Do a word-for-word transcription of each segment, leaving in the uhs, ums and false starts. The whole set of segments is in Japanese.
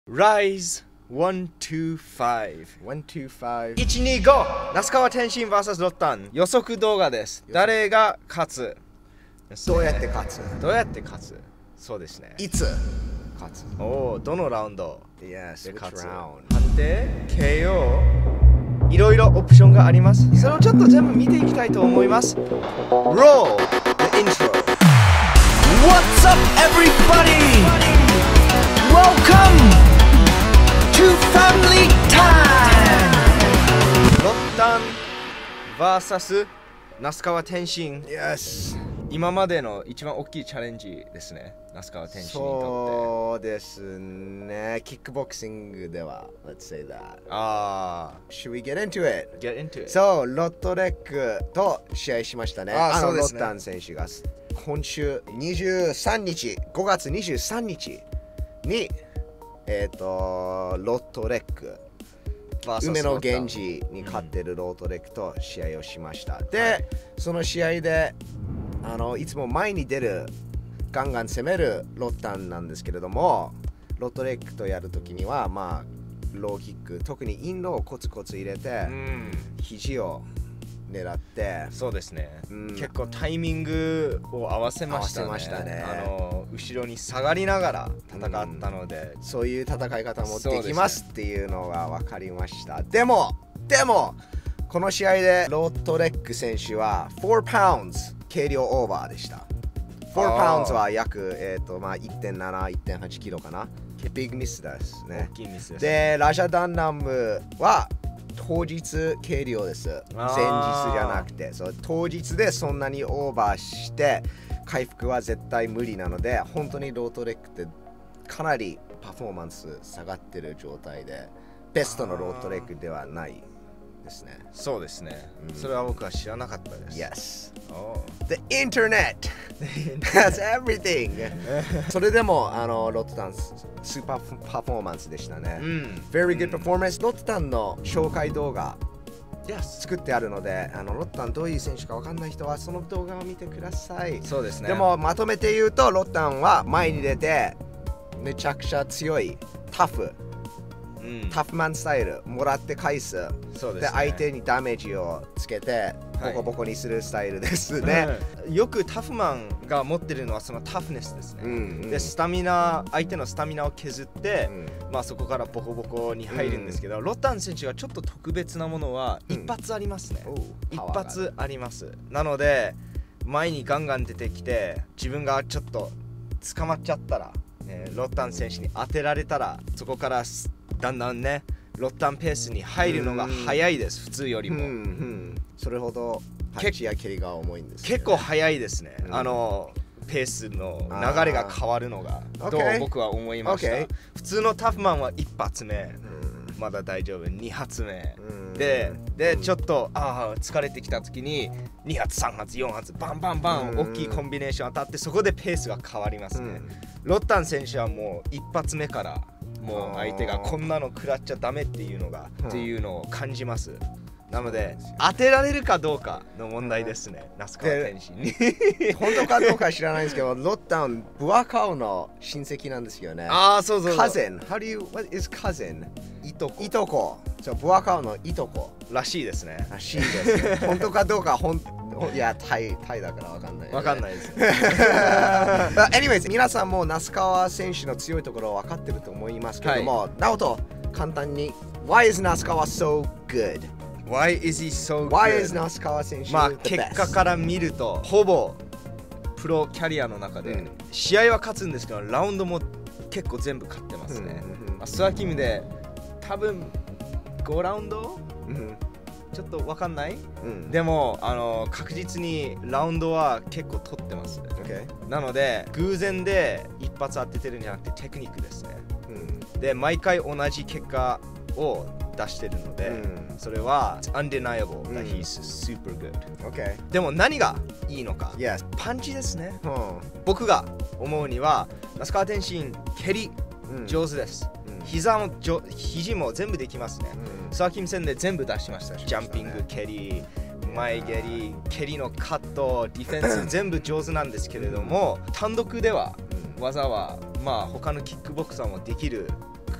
Rise ワンツーファイブワンツーファイブいちにご那須川天心 ブイエス ロッタン予測動画です。誰が勝つ？ どうやって勝つ？ どうやって勝つ？そうですね。 いつ勝つ？ おお、どのラウンド Yes, で which 勝つ？ round? 判定 ケーオー いろいろオプションがあります。それをちょっと全部見ていきたいと思います。Roll the intro. What's up, everybody? Welcome to Family Time! ロッタン ブイエス 那須川天心。 Yes. 今までの一番大きいチャレンジですね。那須川天心にとそうですね。キックボクシングでは Let's say that. って。ああ。 Should we get into it? Get into it. そう、ロットレックと試合しましたね。 あーあのそうですねロッタン選手が今週にじゅうさんにち、ごがつにじゅうさんにちに、えっ、ー、と、ロットレック、梅野源氏に勝ってるロットレックと試合をしました。で、 はい、 その試合であのいつも前に出る、ガンガン攻めるロッタンなんですけれども、ロットレックとやるときには、まあ、ローキック、特にインローをコツコツ入れて、 うん、 肘を狙って、 そうですね、 うん、 結構タイミングを合わせましたね。 合わせましたね。 あの後ろに下がりながら戦ったので、 うん、そういう戦い方もできますっていうのが分かりました。でも、でも、この試合でロットレック選手はよんパウンド軽量オーバーでした。よんパウンドは約、えーとまあ、いってんなな、いってんはちキロかな。ビッグミスですね。 大きいミスですね。 で、ラジャダンナムは当日計量です。前日じゃなくて、そう当日でそんなにオーバーして回復は絶対無理なので、本当にロートレックってかなりパフォーマンス下がってる状態で、ベストのロートレックではないですね。 そうですね、 うん、 それは僕は知らなかったです。 Yes. Oh. The internet That's everything. それでもあのロットタンスーパーパフォーマンスでしたね。 うん、 Very good performance、うん、ロットタンの紹介動画 Yes. 作ってあるので、あのロットタンどういう選手かわかんない人はその動画を見てください。 そうですね。 でもまとめて言うと、ロットタンは前に出てめちゃくちゃ強いタフ、うん、タフマンスタイル、もらって返す。 そうですね。 で、相手にダメージをつけてボコボコにするスタイルですね。 はい、よくタフマンが持ってるのはそのタフネスですね。うんうん、で、スタミナ、相手のスタミナを削って、うん、まあそこからボコボコに入るんですけど、うん、ロッタン選手がちょっと特別なものは一発ありますね。うん、一発あります。なので、前にガンガン出てきて、自分がちょっと捕まっちゃったら、えー、ロッタン選手に当てられたら、そこからだんだんね、ロッタンペースに入るのが早いです、普通よりも。うんうん、 それほどパンチや蹴りが重いんです、ね、 結構早いですね、うん、あのペースの流れが変わるのがと僕は思いました。Okay. 普通のタフマンは一発目、うん、まだ大丈夫、二発目、うん、で, でちょっとあ疲れてきた時にに発さん発よん発バンバンバン、うん、大きいコンビネーション当たって、そこでペースが変わりますね。うん、ロッタン選手はもう一発目からもう相手がこんなの食らっちゃダメっていうのが、うん、っていうのを感じます。なので当てられるかどうかの問題ですね、那須川天心に。 本当かどうか知らないんですけど、ロッタンブアカオの親戚なんですよね。 ああ、そうそうそう。 カゼン、How do you what is cousin？ いとこ。いとこ。そう、ブアカオのいとこらしいですね。 らしいですね。本当かどうかほんいやタイタイだからわかんない、ね。 わかんないです。 Anyways、皆さんも那須川選手の強いところを分かってると思いますけども、はい、ナオト簡単に Why is 那須川 so good？Why is he so good? Why is 那須川選手、 まあ結果から見るとほぼプロキャリアの中で、うん、試合は勝つんですけどラウンドも結構全部勝ってますね。うんうん、まあ、スワキムで多分ごラウンド、うん、ちょっと分かんない、うん、でもあの確実にラウンドは結構取ってます、 okay. なので偶然で一発当ててるんじゃなくてテクニックですね。うん、で毎回同じ結果を出してるので、うん、それは undeniable that he's super good、okay. でも何がいいのか、 yes. パンチですね、うん、僕が思うには那須川天心蹴り上手です、うん、膝もじょ肘も全部できますね、うん、スワキム戦で全部出しました。ジャンピング蹴り、前蹴り、蹴りのカット、ディフェンス全部上手なんですけれども単独では技はまあ他のキックボクサーもできる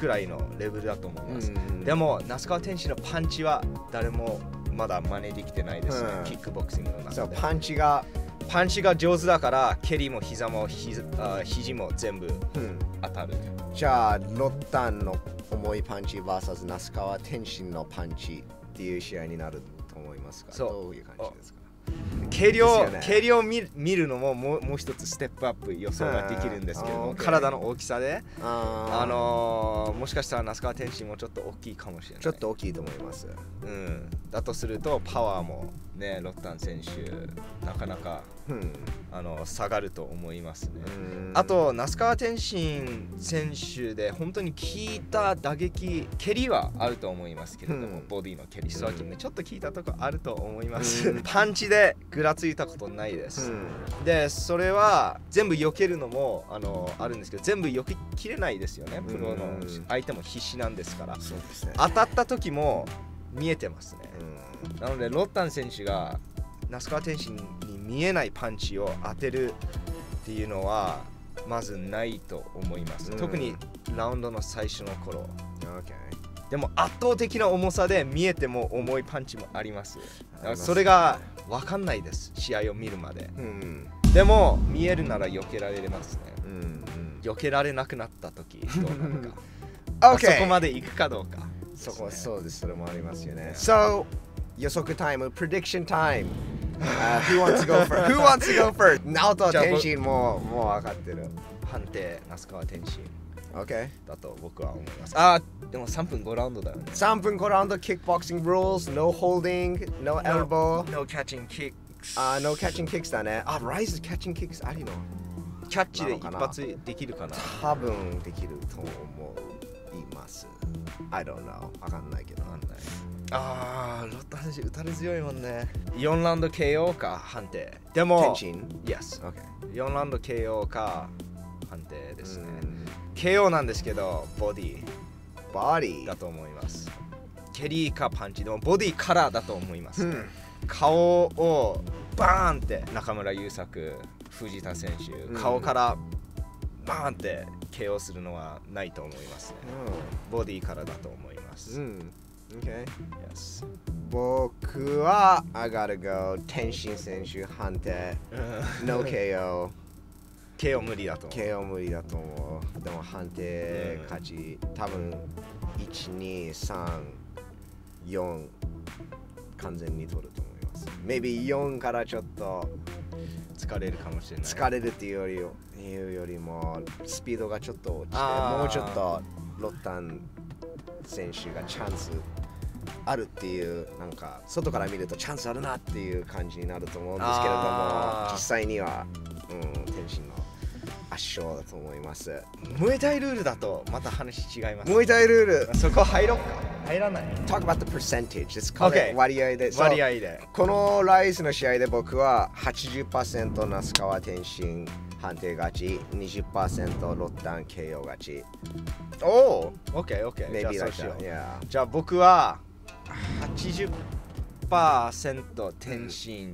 くらいのレベルだと思います。でも那須川天心のパンチは誰もまだ真似できてないですね、うん、キックボクシングの中で。 そうパンチがパンチが上手だから蹴りも膝もひあ肘も全部当たる、 うん、じゃあロッタンの重いパンチ ブイエス 那須川天心のパンチっていう試合になると思いますか？どういう感じですか？ 蹴りを、ね、蹴りを 見, 見るのももうもう一つステップアップ予想ができるんですけども、体の大きさで、あ、あのー、もしかしたら那須川天心もちょっと大きいかもしれない。 ちょっと大きいと思います、 うん、だとするとパワーもねロッタン選手なかなか、うん、あの下がると思いますね。あと那須川天心選手で本当に効いた打撃蹴りはあると思いますけれども、うん、ボディの蹴りスワキンねちょっと効いたとこあると思います、うん、パンチでぐらついたことないです、うん、でそれは全部避けるのも あのあるんですけど全部避けきれないですよね。プロの相手も必死なんですから、そうですね、当たった時も見えてますね、うん、なのでロッタン選手が那須川天心に見えないパンチを当てるっていうのはまずないと思います、うん、特にラウンドの最初の頃、okay. でも圧倒的な重さで見えても重いパンチもあります。だからそれが分かんないです試合を見るまで、うん、でも見えるなら避けられますね、うん、避けられなくなった時どうなるかokay. そこまで行くかどうか、ね、 そこはそうです。それもありますよね。 So 予測タイム prediction time Uh, who wants to go first? Who wants to go first? ナオト天心ももう分かってる。 判定那須川天心 OK だと僕は思います。あでもさんぷんごラウンドだよね。 さんぷんごラウンド kickboxing rules no holding no elbow no, no catching kicks あ、uh, no catching kicks だね。あ、Rise catching kicks ありのキャッチで一発できるかな。 多分できると思います。 I don't know 分かんないけど。 あーロッタン選手打たれ強いもんね。よんラウンド ケーオー か判定。でも天心 Yes、okay. よんラウンド ケーオー か判定ですね。ケーオー なんですけどボディボディだと思います。蹴りかパンチでもボディからだと思います、ね、うん、顔をバーンって中村優作藤田選手、うん、顔からバーンって ケーオー するのはないと思いますね、うん、ボディからだと思います、うん、 Okay. Yes. 僕は I gotta go 天心選手判定No ケーオーケーオー 無理だと思うケーオー 無理だと思う。でも判定勝ち、うん、多分いち、に、さん、よん完全に取ると思います。 Maybe よんからちょっと疲れるかもしれない。 疲れるっていうよりいうよりもスピードがちょっと落ちてもうちょっとロッタン選手がチャンスあるっていうなんか外から見るとチャンスあるなっていう感じになると思うんですけれども実際には、うん、天心の圧勝だと思います。 ムエタイルールだとまた話違います。 ムエタイルールそこ入ろうか入らない。 Talk about the percentage It's called、okay. 割合で割合でこのライスの試合で僕は はちじゅっパーセント 那須川天心判定勝ち にじゅっパーセント ロッタン ケーオー 勝ち。 おお OK OK じゃあそうしよう、yeah. じゃあ僕ははちじゅっパーセント 天心、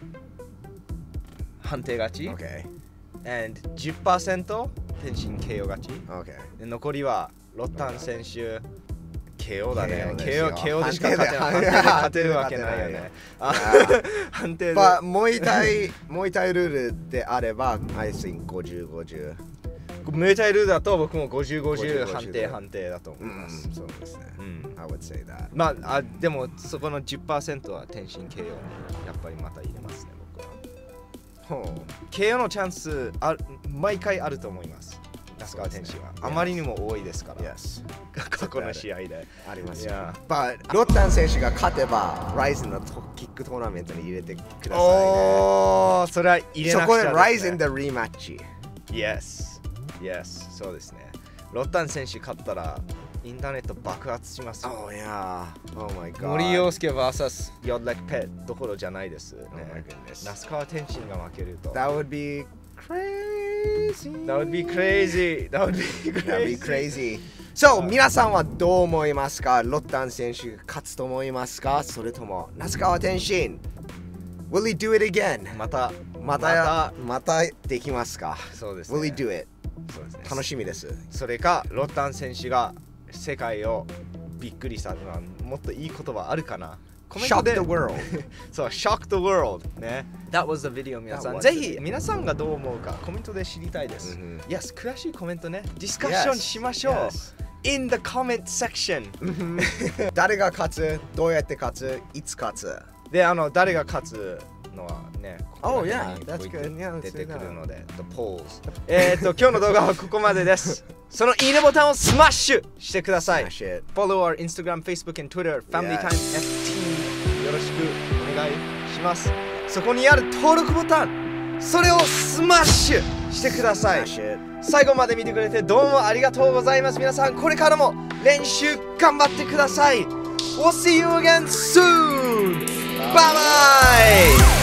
うん、判定勝ち OK and じゅっパーセント 天心 ケーオー 勝ち OK で残りはロッタン選手ケーオー だね。ケーオー、ケーオー でしか勝てない。判定で勝てるわけないよね。判定で。 まあ、もう一回、もう一回ルールであれば、I think ごじゅう、ごじゅう。ムエタイルールだと僕もごじゅう、ごじゅう判定、判定だと思います。 うん、そうですね。うん。I would say that。 まあ、あでもそこの じゅっパーセント は天心 ケーオー にやっぱりまた入れますね、僕は。ほう。ケーオー のチャンスあ毎回あると思います。那須川天心は、ね、あまりにも多いですから、 yes. 過去の試合でありますよ。But ロッタン選手が勝てば、ライゼンのキックトーナメントに入れてくださいね。 おー、それは入れなくちゃですね。 そこでライゼンでリマッチ。 Yes, yes, そうですね。ロッタン選手勝ったら、インターネット爆発しますよ。 Oh yeah, oh my god. 森陽介 ブイエス ヨッレッペどころじゃないですね。 Oh my goodness. 那須川天心が負けると。 That would be crazy. That would be crazy. That would be crazy. That would be crazy. So, 皆さんはどう思いますか？ロッタン選手勝つと思いますか？それとも那須川天心 Will he do it again? またまたまたできますか？ そうですね。 Will he do it? そうですね。 楽しみです。 それかロッタン選手が世界をびっくりさせるのはもっといい言葉あるかな。 Shock the world そう Shock the world ね。 That was the video 皆さんぜひ皆さんがどう思うかコメントで知りたいです、mm-hmm. Yes 詳しいコメントねディスカッションしましょう、yes. In the comment section 誰が勝つどうやって勝ついつ勝つであの誰が勝つのはね、 Oh yeah, that's good. 出てくるので、The polls。えっと、今日の動画はここまでです。そのいいねボタンをスマッシュしてください。Follow our Instagram, Facebook and Twitter, Family Time エフティー。よろしくお願いします。そこにある登録ボタン、それをスマッシュしてください。最後まで見てくれてどうもありがとうございます。皆さん、これからも練習頑張ってください。We'll see you again soon! Bye bye!